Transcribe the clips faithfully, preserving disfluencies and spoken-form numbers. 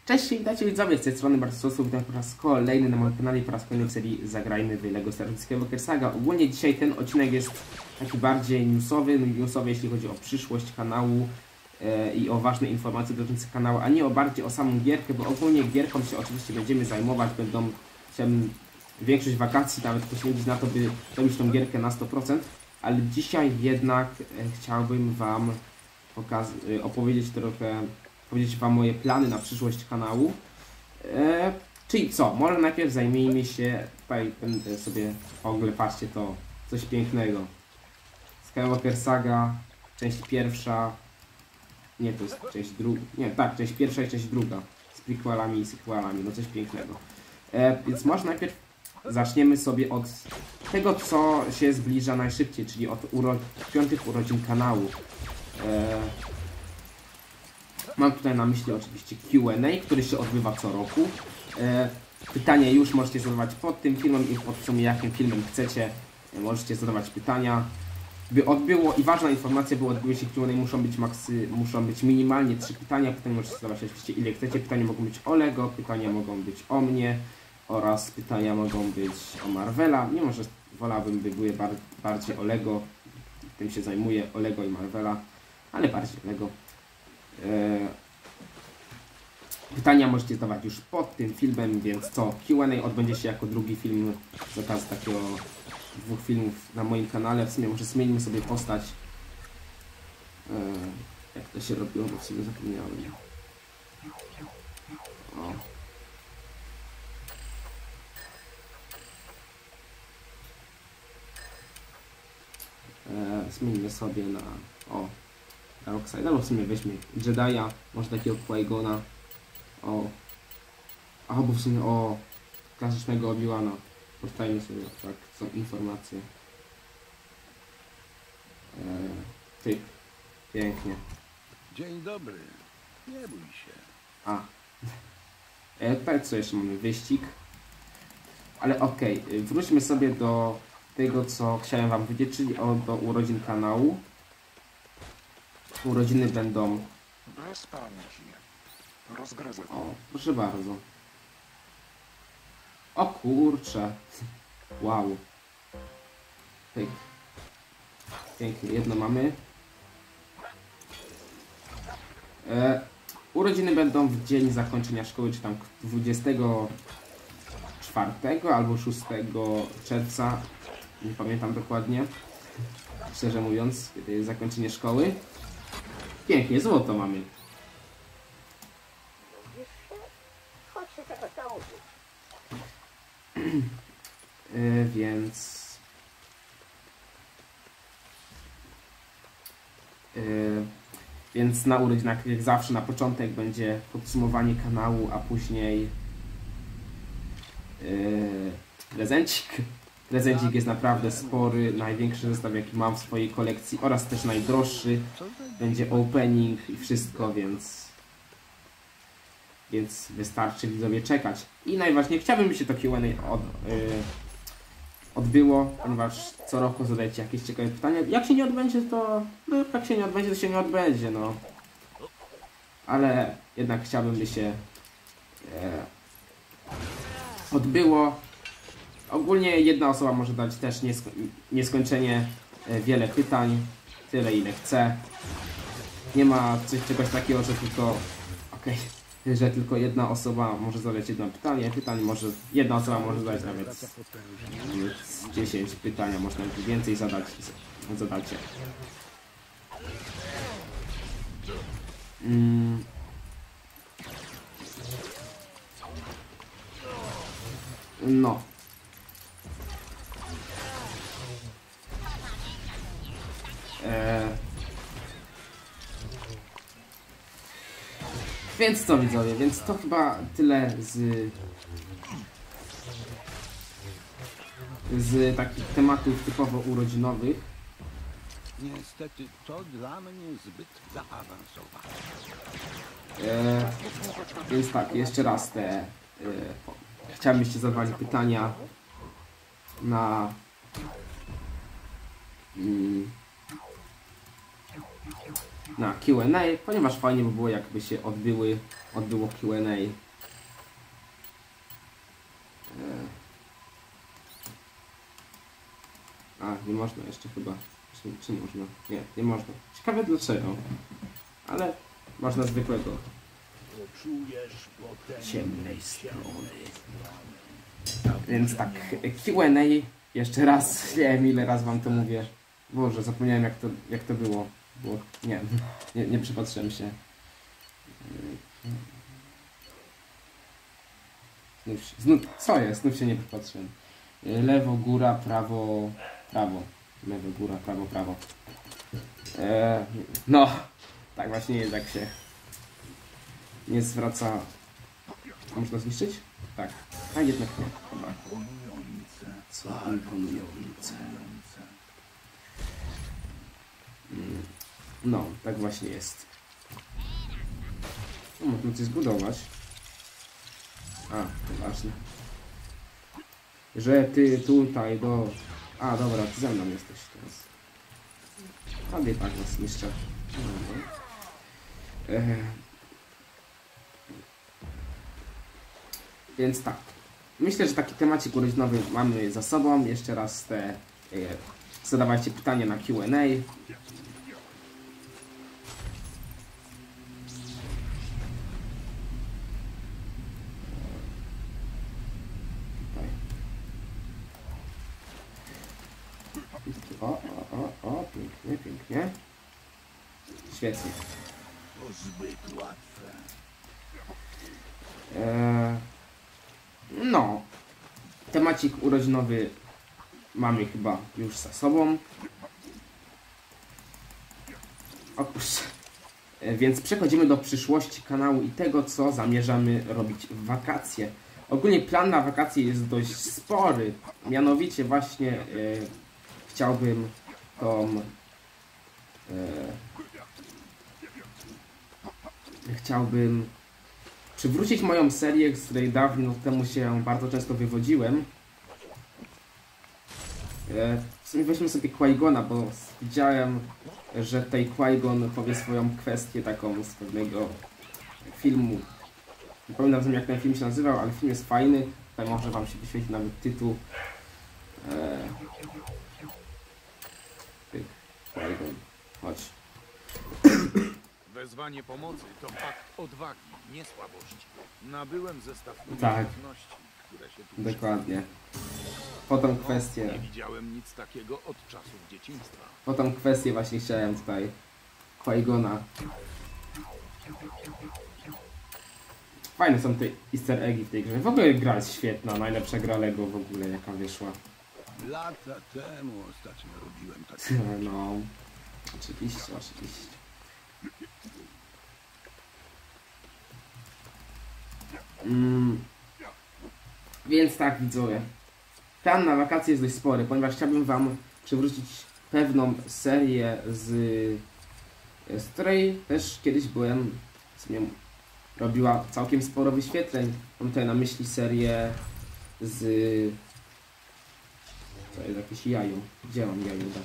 Cześć, witajcie widzowie, z tej strony Bartosław, witam po raz kolejny na moim kanale i po raz kolejny w serii Zagrajmy w LEGO Star Wars Skywalker Saga. Ogólnie dzisiaj ten odcinek jest taki bardziej newsowy, newsowy jeśli chodzi o przyszłość kanału e, i o ważne informacje dotyczące kanału, a nie o bardziej o samą gierkę, bo ogólnie gierką się oczywiście będziemy zajmować, będą chciałbym większość wakacji nawet poświęcić na to, by robić tą gierkę na sto procent, ale dzisiaj jednak e, chciałbym Wam pokaz e, opowiedzieć trochę powiedzieć Wam moje plany na przyszłość kanału. E, czyli co? Może najpierw zajmijmy się, tutaj będę sobie, w ogóle patrzcie to, coś pięknego. Skywalker Saga, część pierwsza, nie, to jest część druga, nie, tak, część pierwsza i część druga, z prequelami i sequelami, no coś pięknego. E, więc może najpierw zaczniemy sobie od tego, co się zbliża najszybciej, czyli od uro piątych urodzin kanału. E, Mam tutaj na myśli oczywiście Q and A, który się odbywa co roku. E, pytania już możecie zadawać pod tym filmem i pod w sumie jakim filmem chcecie. E, możecie zadawać pytania. By odbyło, i ważna informacja, by odbyły się Q and A, muszą być, maksy, muszą być minimalnie trzy pytania. Pytania możecie zadawać oczywiście ile chcecie. Pytania mogą być o LEGO, pytania mogą być o mnie oraz pytania mogą być o Marvela. Mimo że wolałbym, by były bar bardziej o LEGO. Tym się zajmuję, o LEGO i Marvela, ale bardziej o LEGO. Pytania możecie zadawać już pod tym filmem, więc co? Q and A odbędzie się jako drugi film z okazji takiego dwóch filmów na moim kanale. W sumie może zmienimy sobie postać. Jak to się robiło, bo w sumie zapomniałem. O. Zmienimy sobie na... O. Darkseida, no w sumie weźmy Jedi'a, może takiego Qui-Gona, o, albo w sumie o klasycznego Obi-Wana. Postajmy sobie tak, są informacje. Eee, tyk, pięknie. Dzień dobry, nie bój się. A, e, tutaj co jeszcze mamy, wyścig, ale okej, okay. Wróćmy sobie do tego, co chciałem Wam powiedzieć, czyli o, do urodzin kanału. Urodziny będą... Bez pamięci. Rozgryzę. O, proszę bardzo. O kurcze. Wow. Pyk. Pięknie, jedno mamy. E, urodziny będą w dzień zakończenia szkoły, czy tam dwudziestego czwartego albo szóstego czerwca. Nie pamiętam dokładnie. Szczerze mówiąc, kiedy jest zakończenie szkoły. Pięknie, złoto mamy. yy, więc... Yy, więc na urodzinach, jak zawsze, na początek będzie podsumowanie kanału, a później... Yy, prezencik. Prezencik jest naprawdę spory, największy zestaw jaki mam w swojej kolekcji oraz też najdroższy. Będzie opening i wszystko, więc więc wystarczy widzowie czekać. I najważniejsze, chciałbym, by się to Q and A od, yy, odbyło, ponieważ co roku zadajecie jakieś ciekawe pytania. Jak się nie odbędzie, to no, jak się nie odbędzie, to się nie odbędzie, no. Ale jednak chciałbym, by się yy, odbyło. Ogólnie jedna osoba może dać też niesko nieskończenie wiele pytań, tyle ile chce. Nie ma coś, czegoś takiego, że tylko, okay, że tylko jedna osoba może zadać jedno pytanie. Pytań może, jedna osoba może zadać nawet dziesięć pytań, a można nawet więcej zadać. Zadacie. Mm. No. Eee. Więc co widzowie, więc to chyba tyle z z takich tematów typowo urodzinowych. Niestety to dla mnie zbyt zaawansowane. Eee. Więc tak, jeszcze raz te e, chciałbym, byście zadawali pytania na mm, na Q and A, ponieważ fajnie by było, jakby się odbyły, odbyło Q and A. A, nie można jeszcze chyba. Czy, czy można? Nie, nie można. Ciekawe dlaczego. Ale można zwykłego. Ciemnej strony. Więc tak, Q and A. Jeszcze raz, nie wiem ile raz wam to mówię. Boże, zapomniałem jak to, jak to było. Bo nie, nie, nie przypatrzyłem się. Znów, się- znów, co jest? Znów się nie przypatrzyłem. Lewo, góra, prawo, prawo. Lewo, góra, prawo, prawo. Eee, no, tak właśnie jest, jak się nie zwraca. A można zniszczyć? Tak. A jednak nie. Chyba. Co imponujące. Mm, No, tak właśnie jest. No, można coś zbudować. A, to ważne. Że ty tutaj do... A, dobra, ty ze mną jesteś teraz. Prawie tak nas niszczę. No. E... Więc tak. Myślę, że taki temacik urodzinowy mamy za sobą. Jeszcze raz te... E... Zadawajcie pytania na Q and A. O, o, o, o, pięknie, pięknie. Świetnie. To zbyt łatwe. Eee, no. Temacik urodzinowy mamy chyba już za sobą. O kurczę. E, Więc przechodzimy do przyszłości kanału i tego, co zamierzamy robić w wakacje. Ogólnie plan na wakacje jest dość spory. Mianowicie właśnie e, chciałbym tą... E, chciałbym przywrócić moją serię, z której dawno temu się bardzo często wywodziłem. E, w sumie weźmy sobie Qui-Gona, bo widziałem, że tutaj Qui-Gon powie swoją kwestię taką z pewnego filmu. Nie pamiętam, jak ten film się nazywał, ale film jest fajny. Tutaj może wam się wyświetlić nawet tytuł. E, Qui-Gon, chodź. Wezwanie pomocy to akt odwagi, nie słabości. Nabyłem zestaw Tak. umiejętności, które się tu Dokładnie. Potem przydają. kwestię. Nie widziałem nic takiego od czasów dzieciństwa. Potem kwestię właśnie chciałem tutaj Qui-Gona. Fajne są te easter eggi w tej grze. W ogóle gra jest świetna, najlepsza gra Lego w ogóle jaka wyszła. Lata temu ostatnio robiłem tak. No, oczywiście, oczywiście. Mm. Więc tak, widzowie. Plan na wakacje jest dość spory, ponieważ chciałbym wam przywrócić pewną serię, z, z której też kiedyś byłem, w sumie robiła całkiem sporo wyświetleń. Mam tutaj na myśli serię z... Co jest jakieś jajo? Gdzie mam jajo dać?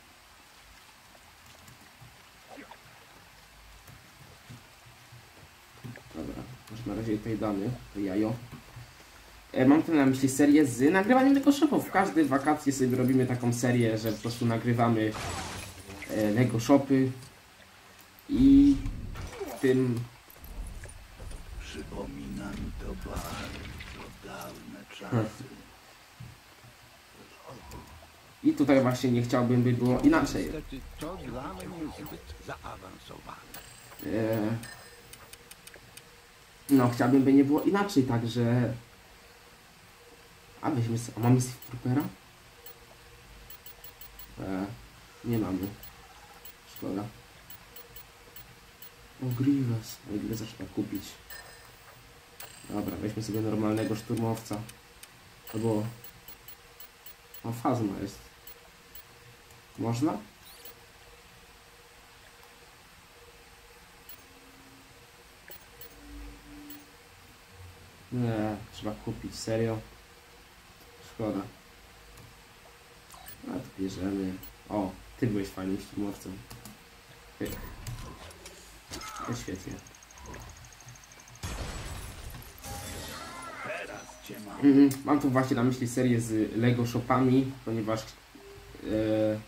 Dobra, może na razie tutaj damy to jajo. E, Mam tu na myśli serię z nagrywaniem Lego Shopów. W każde wakacje sobie robimy taką serię, że po prostu nagrywamy e, Lego Shopy i w tym... Przypomina mi to bardzo dawne czasy. I tutaj właśnie nie chciałbym, by było inaczej. Niestety to dla mnie zbyt zaawansowane. E, No, chciałbym, by nie było inaczej, także... A weźmy sobie... A mamy Sith Troopera? E, nie mamy. Szkoda. O, Grievous. O, ile zaczyna kupić. Dobra, weźmy sobie normalnego szturmowca. Albo... O, Phasma jest. Można? Nie, trzeba kupić, serio. Szkoda. A to bierzemy. O, ty byłeś fajnym szturmowcem. Ty. To świetnie. Teraz cię mam. Mm, mam tu właśnie na myśli serię z Lego Shopami, ponieważ e...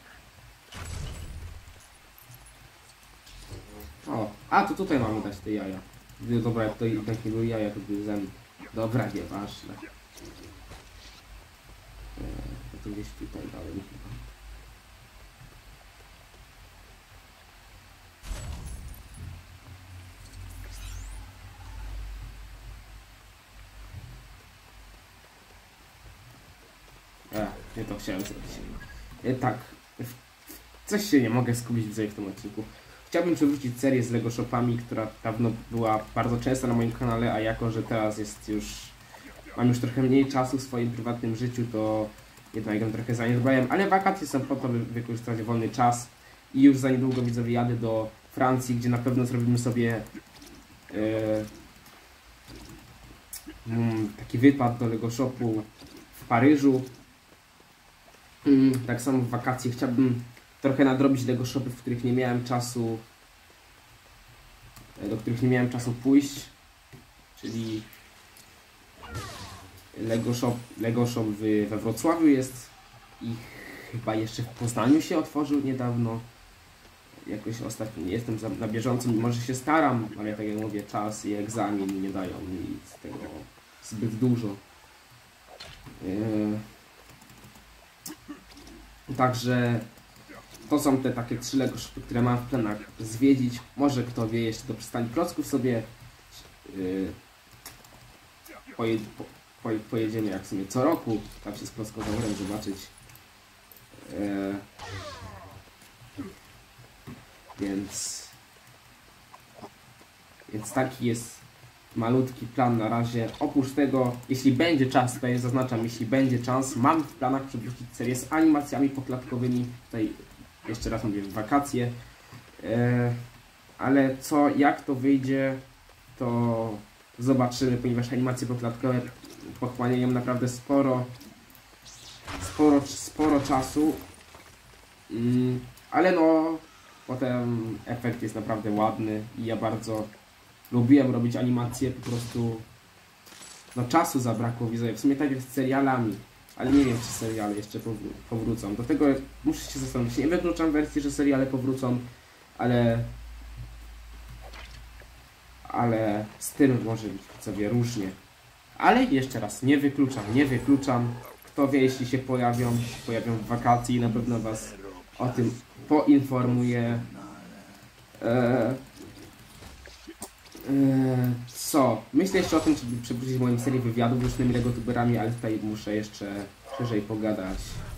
o, a to tutaj mamy dać te jaja. Dobra, jak to jednak nie były jaja, to były zęby. Dobra, nieważne. E, to gdzieś tutaj dałem chyba. E, nie to chciałem zrobić. E, tak, coś się nie mogę skupić w w tym odcinku. Chciałbym przywrócić serię z Lego Shopami, która dawno była bardzo częsta na moim kanale, a jako, że teraz jest już... mam już trochę mniej czasu w swoim prywatnym życiu, to jednak ją trochę zaniedbałem, ale wakacje są po to, by wykorzystać wolny czas i już za niedługo, widzowie, jadę do Francji, gdzie na pewno zrobimy sobie e, mm, taki wypad do Lego Shopu w Paryżu. Mm, tak samo w wakacje chciałbym trochę nadrobić Lego Shopy, w których nie miałem czasu, do których nie miałem czasu pójść, czyli Lego Shop, Lego Shop w, we Wrocławiu jest i chyba jeszcze w Poznaniu się otworzył niedawno. Jakoś ostatnio nie jestem za, na bieżąco, mimo że się staram, ale tak jak mówię, czas i egzamin nie dają mi z tego zbyt dużo. Yy... Także to są te takie trzy Lego Shopy, które mam w planach zwiedzić. Może kto wie, jeszcze do przystani Klocków sobie yy, poje, po, po, pojedziemy jak w sumie co roku, tam się z Klockozaurem zobaczyć. Yy, więc więc taki jest malutki plan na razie. Oprócz tego, jeśli będzie czas, tutaj zaznaczam, jeśli będzie czas, mam w planach przywrócić serię z animacjami poklatkowymi. Tutaj jeszcze raz mówię, w wakacje. E, ale co, jak to wyjdzie, to zobaczymy, ponieważ animacje poklatkowe pochłaniają naprawdę sporo, sporo, sporo czasu. Mm, ale no, potem efekt jest naprawdę ładny i ja bardzo lubiłem robić animacje, po prostu no czasu zabrakło, widzę. W sumie tak jak z serialami, ale nie wiem, czy seriale jeszcze powró powrócą. Do tego muszę się zastanowić. Nie wykluczam wersji, że seriale powrócą, ale ale z tym może być sobie różnie. Ale jeszcze raz, nie wykluczam, nie wykluczam. Kto wie, jeśli się pojawią, pojawią w wakacji i na pewno was o tym poinformuję. Eee, Co? Myślę jeszcze o tym, żeby przywrócić moją serię wywiadów z różnymi legotuberami, ale tutaj muszę jeszcze szerzej pogadać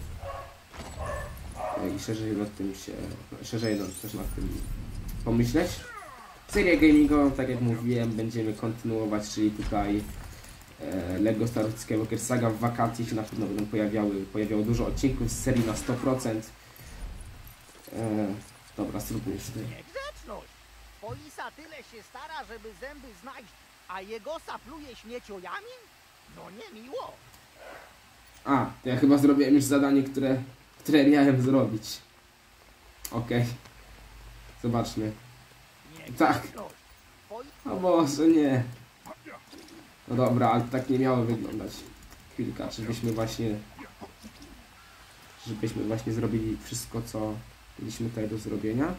i szerzej nad tym się, szerzej też nad tym pomyśleć. Serię gamingową, tak jak mówiłem, będziemy kontynuować, czyli tutaj e, Lego Star Wars Skywalker Saga. W wakacje się na pewno będą pojawiały, pojawiało dużo odcinków z serii na sto procent. E, dobra, spróbuję jeszcze. Niegrzeczność! Polisa tyle się stara, żeby zęby znaleźć, a jego sapluje śmieciojami? No nie miło. A, to ja chyba zrobiłem już zadanie, które, które miałem zrobić. Okej. Okay. Zobaczmy. Tak. O Boże, nie. No dobra, ale tak nie miało wyglądać. Chwilka, czy byśmy właśnie... Żebyśmy właśnie zrobili wszystko, co mieliśmy tutaj do zrobienia.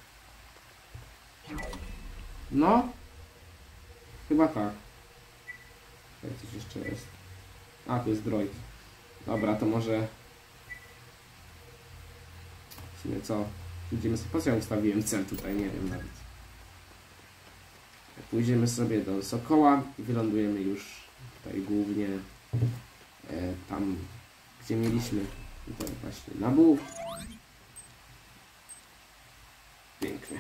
No. Chyba tak. Tutaj coś jeszcze jest. A, to jest droid. Dobra, to może... W sumie co? Idziemy sobie... Po co ja ustawiłem cel tutaj? Nie wiem nawet. Pójdziemy sobie do Sokoła i wylądujemy już tutaj głównie e, tam, gdzie mieliśmy tutaj właśnie Naboo. Pięknie.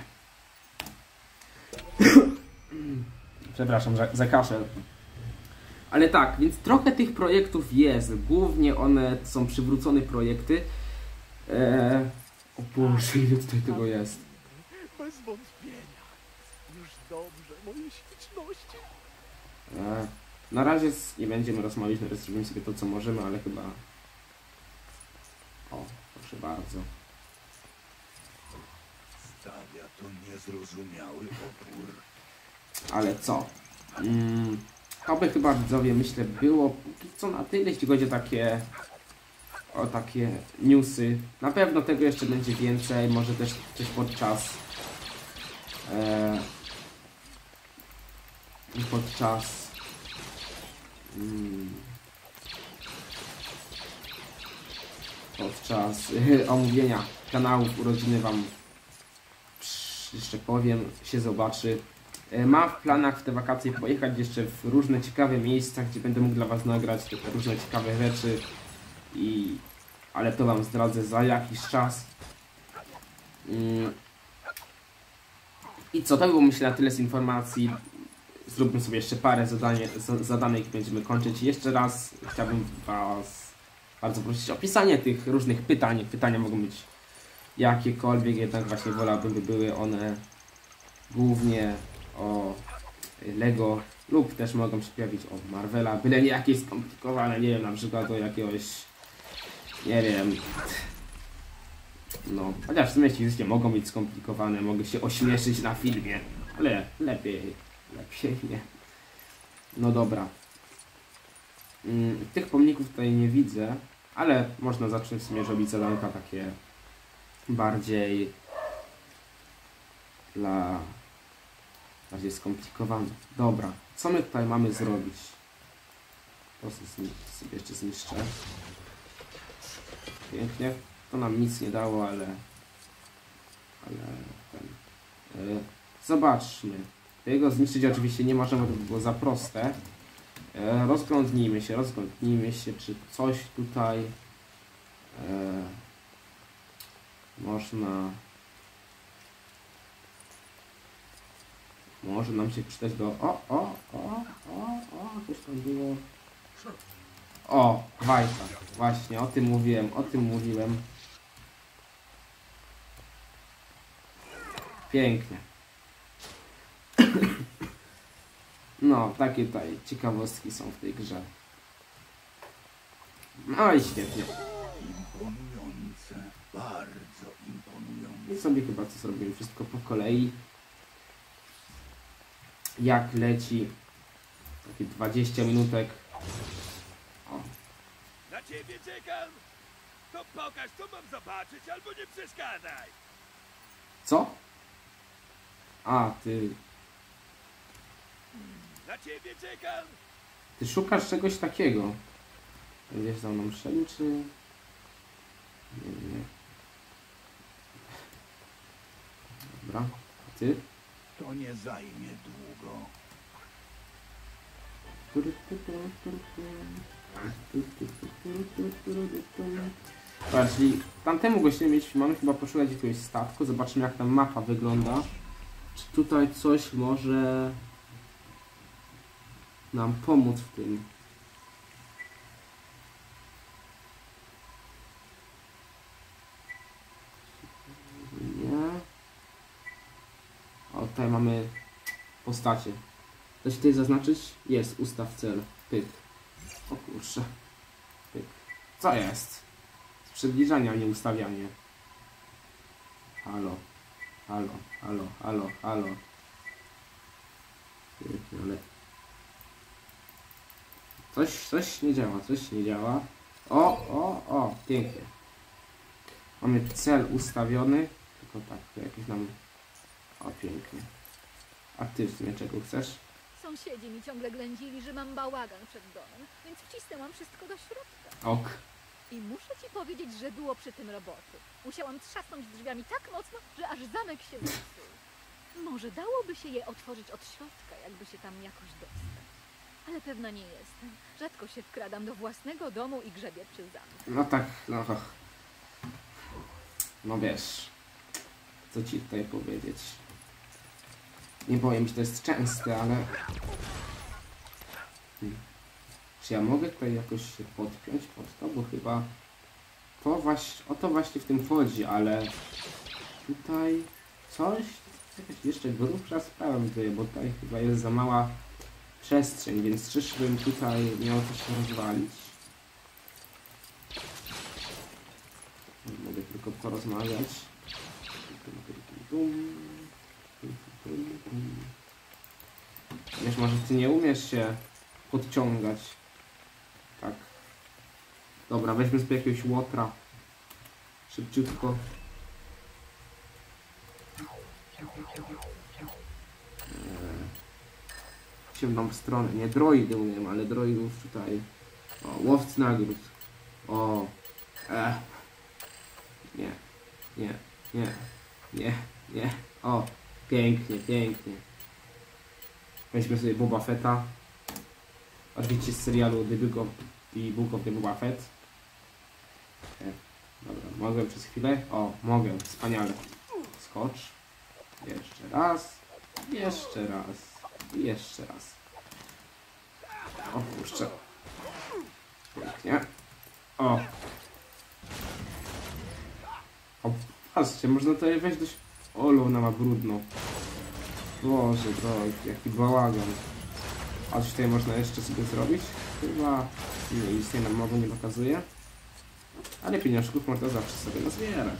Przepraszam za, za kaszel. Ale tak, więc trochę tych projektów jest. Głównie one są przywrócone projekty. E, o Boże, ile tutaj tego jest. Bez wątpienia. Już dobrze, moje śliczności. E, na razie nie będziemy rozmawiać, na razie zrobimy sobie to, co możemy, ale chyba... O, proszę bardzo. stawia to niezrozumiały opór. Ale co? Mm, to by chyba, widzowie, myślę, było póki co na tyle, jeśli chodzi o takie, o takie newsy. Na pewno tego jeszcze będzie więcej, może też coś podczas e, podczas mm, podczas y, omówienia kanałów urodziny wam jeszcze powiem, się zobaczy. Mam w planach w te wakacje pojechać jeszcze w różne ciekawe miejsca, gdzie będę mógł dla was nagrać te różne ciekawe rzeczy. I... ale to wam zdradzę za jakiś czas. I co, to było myślę na tyle z informacji. Zróbmy sobie jeszcze parę zadanie, zadanek i będziemy kończyć. Jeszcze raz chciałbym was bardzo prosić o pisanie tych różnych pytań. Pytania mogą być jakiekolwiek, jednak właśnie wolałbym, by były one głównie o Lego lub też mogą się pojawić o Marvela, byle nie jakieś skomplikowane, nie wiem, na przykład do jakiegoś, nie wiem, no, chociaż w sumie jeśli mogą być skomplikowane, mogę się ośmieszyć na filmie, ale lepiej, lepiej nie. No dobra. Tych pomników tutaj nie widzę, ale można zacząć w sumie robić zadanka takie bardziej dla bardziej skomplikowane. Dobra, co my tutaj mamy zrobić? To sobie jeszcze zniszczę. Pięknie. To nam nic nie dało, ale ale ten yy, zobaczmy. Tego zniszczyć oczywiście nie możemy, to by było za proste. Yy, rozglądnijmy się, rozglądnijmy się, czy coś tutaj yy, można może nam się przydać do o, o, o, o, o, coś tam było. O, wajka, właśnie, o tym mówiłem, o tym mówiłem. Pięknie. No, takie tutaj ciekawostki są w tej grze. No i świetnie. Imponujące, bardzo imponujące. I sobie chyba co zrobimy wszystko po kolei. Jak leci takie dwadzieścia minutek. O. Na ciebie czekam! To pokaż, co mam zobaczyć, albo nie przeszkadzaj! Co? A, ty... Na ciebie czekam! Ty szukasz czegoś takiego. Będziesz za mną szedł, czy... Nie, nie. Dobra. A ty? To nie zajmie długo. Tak, czyli tamtemu gościowi mieć, mamy chyba poszukać jakiegoś statku, zobaczymy jak ta mapa wygląda. Czy tutaj coś może nam pomóc w tym? Nie. O, tutaj mamy postacie. Da się tutaj zaznaczyć? Jest, ustaw cel. Pyk. O kurczę. Pyk. Co jest? Z przybliżania, nie ustawianie. Halo. Halo, halo, halo, halo. Pięknie, ale... Coś, coś nie działa, coś nie działa. O, o, o, pięknie. Mamy cel ustawiony. Tylko tak, to jakiś nam... O, pięknie. A ty w sumie czego chcesz? Sąsiedzi mi ciągle ględzili, że mam bałagan przed domem, więc wcisnęłam wszystko do środka. Ok. I muszę ci powiedzieć, że było przy tym roboty. Musiałam trzasnąć drzwiami tak mocno, że aż zamek się zepsuł. Może dałoby się je otworzyć od środka, jakby się tam jakoś dostać. Ale pewna nie jestem. Rzadko się wkradam do własnego domu i grzebię przy zamku. No tak, no. No wiesz. Co ci tutaj powiedzieć? Nie powiem, że to jest częste, ale... Hmm. Czy ja mogę tutaj jakoś się podpiąć pod to? Bo chyba to właśnie, o to właśnie w tym chodzi, ale tutaj coś, jakaś jeszcze grubsza sprawa tutaj, bo tutaj chyba jest za mała przestrzeń, więc czyżbym tutaj miał coś rozwalić? Mogę tylko porozmawiać. tum, tum, tum, tum. Wiesz, może ty nie umiesz się podciągać. Tak. Dobra, weźmy sobie jakiegoś łotra. Szybciutko. Eee, ciemną stronę. Nie, droidy umiem, ale droidów tutaj. O, łowcy nagród. O. E. Nie. Nie. Nie. Nie. Nie. O. Pięknie, pięknie. Weźmy sobie Boba Fetta. Oczywiście z serialu The Book of, The Book of the Boba Fett. Okay. Dobra, mogę przez chwilę? O, mogę, wspaniale. Skocz. Jeszcze raz. Jeszcze raz. I jeszcze raz. Opuszczę. Pięknie. O. O, patrzcie, można tutaj wejść dość... Olu, ona ma brudno. Boże, to jaki bałagan. A coś tutaj można jeszcze sobie zrobić? Chyba nie, nic nie nam mowy nie pokazuje. Ale pieniążków można zawsze sobie nazbierać.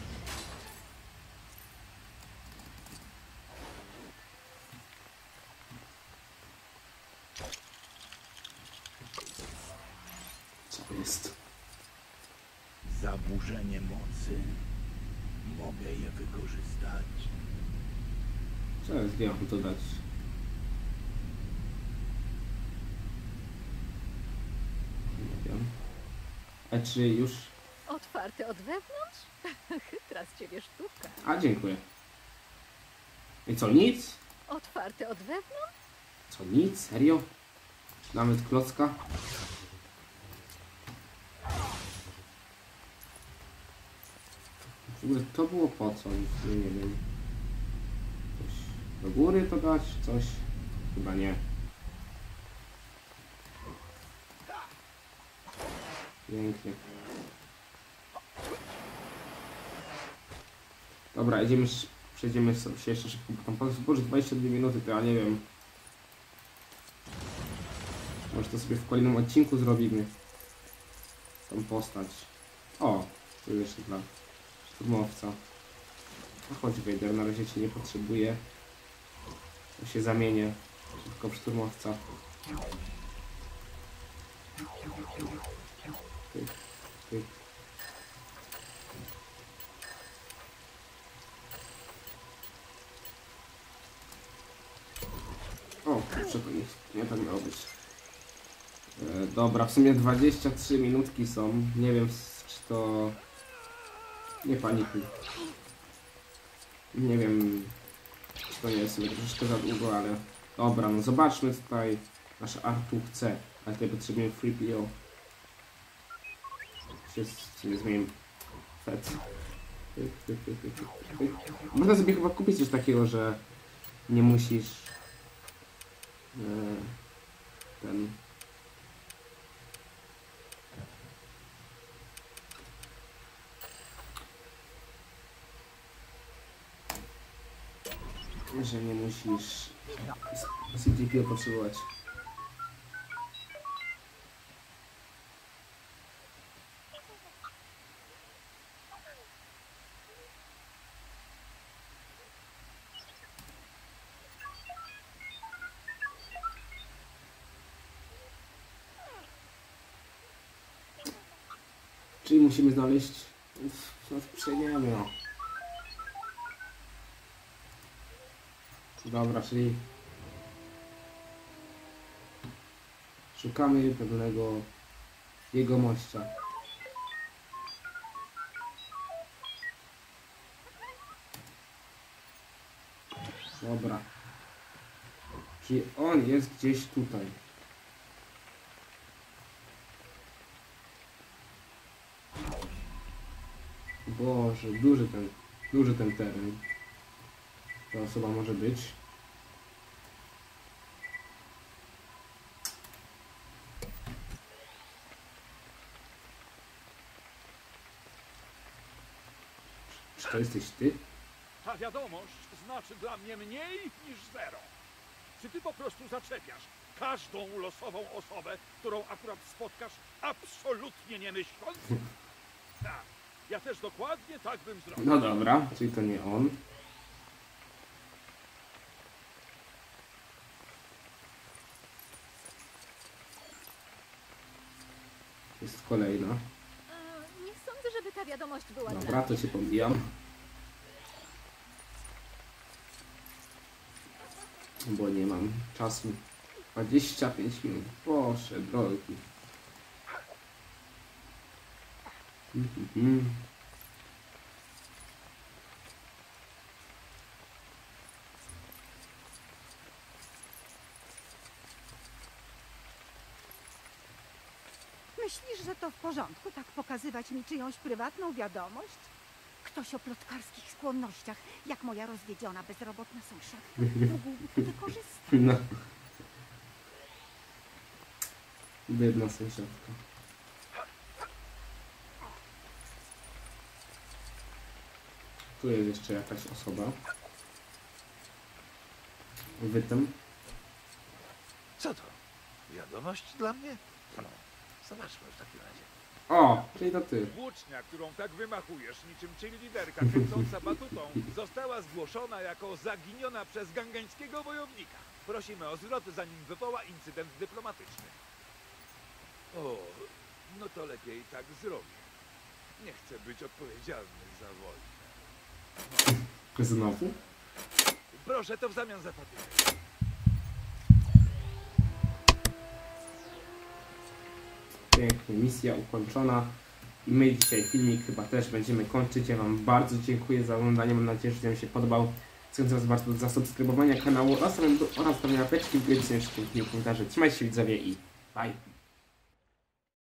Co jest? Zaburzenie mocy. Mogę je wykorzystać. Co jest? Gdzie mam to dać? Nie wiem. A czy już... Otwarte od wewnątrz? Chytra z ciebie sztuka. A, dziękuję. I co, nic? Otwarte od wewnątrz? Co, nic? Serio? Nawet klocka? W ogóle to było po co? Nie, nie wiem. Coś do góry to dać? Coś? Chyba nie. Pięknie. Dobra, idziemy, przejdziemy sobie się jeszcze szybko, bo tam boże dwadzieścia dwie minuty, to ja nie wiem. Może to sobie w kolejnym odcinku zrobimy. Tą postać. O, tu jeszcze dla szturmowca. No chodź Vader, na razie cię nie potrzebuję. To się zamienię tylko w szturmowca. Tyk, tyk. O, kurczę, to nie, nie tak miało być. E, dobra, w sumie dwadzieścia trzy minutki są. Nie wiem, czy to... Nie panikuj. Nie wiem, czy to nie jest sobie troszeczkę za długo, ale... Dobra, no zobaczmy tutaj. Nasz Artu chce, ale tutaj potrzebujemy Free P O. Się nie zmienię. Fet. Można sobie chyba kupić coś takiego, że nie musisz e, ten że nie musisz C T P O potrzebować. Czyli musimy znaleźć... No, przejdziemy, no. Dobra, czyli... Szukamy pewnego jego mościa. Dobra. Czyli on jest gdzieś tutaj. Boże, duży ten, duży ten teren. Ta osoba może być. Czy to jesteś ty? Ta wiadomość znaczy dla mnie mniej niż zero. Czy ty po prostu zaczepiasz każdą losową osobę, którą akurat spotkasz, absolutnie nie myśląc? Tak, ja też dokładnie tak bym zrobił. No dobra, czyli to nie on. Jest kolejna. E, nie sądzę, żeby ta wiadomość była dla Dobra, to się pomijam. Bo nie mam czasu. dwadzieścia pięć minut. Proszę, drogi. Mhm. Myślisz, że to w porządku tak pokazywać mi czyjąś prywatną wiadomość? Ktoś o plotkarskich skłonnościach, jak moja rozwiedziona, bezrobotna sąsiadka, mógłby to wykorzystać. No. Biedna sąsiadka. Tu jest jeszcze jakaś osoba. Wytem. Co to? Wiadomość dla mnie? No, zobaczmy w takim razie. O, czyli to ty. Włócznia, którą tak wymachujesz, niczym cheerleaderka kręcąca batutą, została zgłoszona jako zaginiona przez gangańskiego wojownika. Prosimy o zwrot, zanim wywoła incydent dyplomatyczny. O, no to lepiej tak zrobię. Nie chcę być odpowiedzialny za wojnę. Znowu? Proszę to w zamian za papiery. Pięknie, misja ukończona. I my dzisiaj filmik chyba też będziemy kończyć. Ja wam bardzo dziękuję za oglądanie. Mam nadzieję, że wam się podobał. Zachęcam was bardzo do zasubskrybowania kanału oraz, oraz do łapeczki w górę, komentarze. Trzymajcie się widzowie i bye!